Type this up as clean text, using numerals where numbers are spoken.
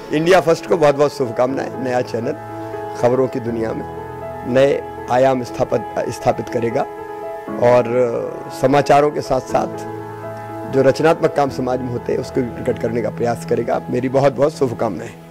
India first को बहुत बहुत शुभकामनाएं। नया चैनल खबरों की दुनिया में नए आयाम स्थापित करेगा और समाचारों के साथ साथ जो रचनात्मक काम समाज में होते हैं उसको भी प्रकट करने का प्रयास करेगा। मेरी बहुत बहुत शुभकामनाएं।